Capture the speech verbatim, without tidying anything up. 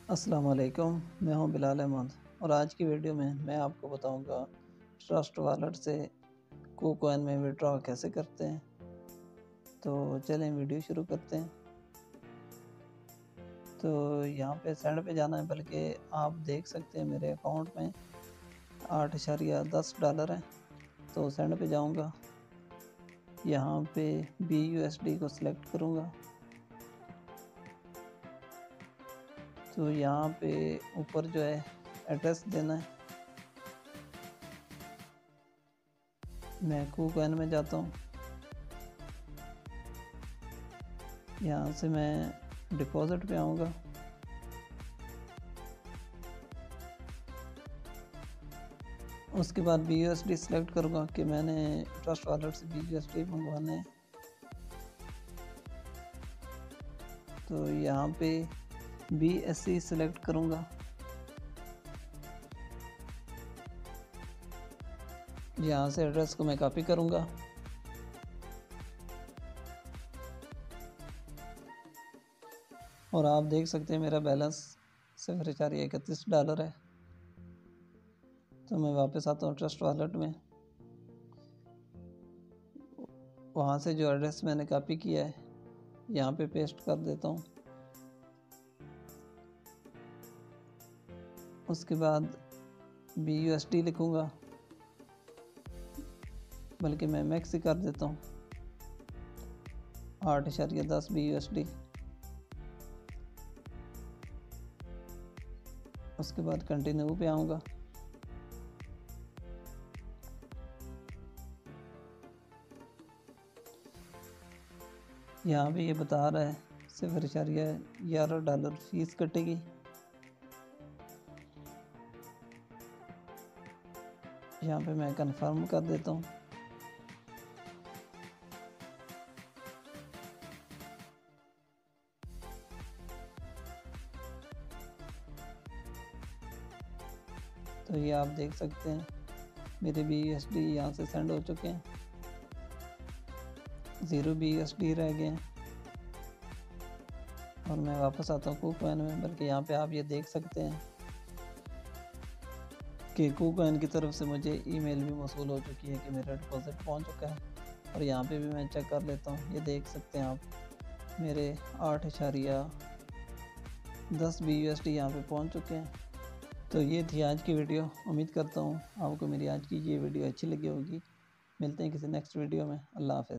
अस्सलाम वालेकुम, मैं हूं बिलाल अहमद और आज की वीडियो में मैं आपको बताऊंगा ट्रस्ट वॉलेट से कूकॉइन में विड्रॉ कैसे करते हैं। तो चलें वीडियो शुरू करते हैं। तो यहाँ पे सेंड पे जाना है, बल्कि आप देख सकते हैं मेरे अकाउंट में आठ इशारिया दस डॉलर हैं। तो सेंड पे जाऊँगा, यहाँ पे बी यू एस डी को सिलेक्ट करूँगा। तो यहाँ पे ऊपर जो है एड्रेस देना है। मैं कूकॉइन में जाता हूँ, यहाँ से मैं डिपॉजिट पे आऊँगा। उसके बाद B U S D select करूँगा कि मैंने ट्रस्ट वॉलेट से बी यू एस डी मंगवाने हैं। तो यहाँ पे बी एस सी सेलेक्ट करूँगा। यहाँ से एड्रेस को मैं कॉपी करूँगा और आप देख सकते हैं मेरा बैलेंस सिफर इशारिया इकतीस डॉलर है। तो मैं वापस आता हूँ ट्रस्ट वॉलेट में, वहाँ से जो एड्रेस मैंने कॉपी किया है यहाँ पे पेस्ट कर देता हूँ। उसके बाद बी यू एस डी लिखूँगा, बल्कि मैं मैक्स ही कर देता हूँ, आठ इशारिया दस बी यू एस डी। उसके बाद कंटिन्यू पे आऊँगा। यहाँ पे ये बता रहा है सिफर इशारिया ग्यारह डॉलर फीस कटेगी। यहाँ पे मैं कंफर्म कर देता हूँ। तो ये आप देख सकते हैं मेरे बी यू एस डी यहाँ से सेंड हो चुके हैं, zero B U S D रह गए हैं। और मैं वापस आता हूँ कूकॉइन में, बल्कि यहाँ पे आप ये देख सकते हैं कि कूकॉइन की तरफ से मुझे ईमेल भी मौसूल हो चुकी है कि मेरा डिपॉजिट पहुँच चुका है। और यहाँ पे भी मैं चेक कर लेता हूँ, ये देख सकते हैं आप मेरे आठ इशारिया दस बी यू एस डी यहाँ पे पहुँच चुके हैं। तो ये थी आज की वीडियो। उम्मीद करता हूँ आपको मेरी आज की ये वीडियो अच्छी लगी होगी। मिलते हैं किसी नेक्स्ट वीडियो में। अल्लाह हाफ़िज़।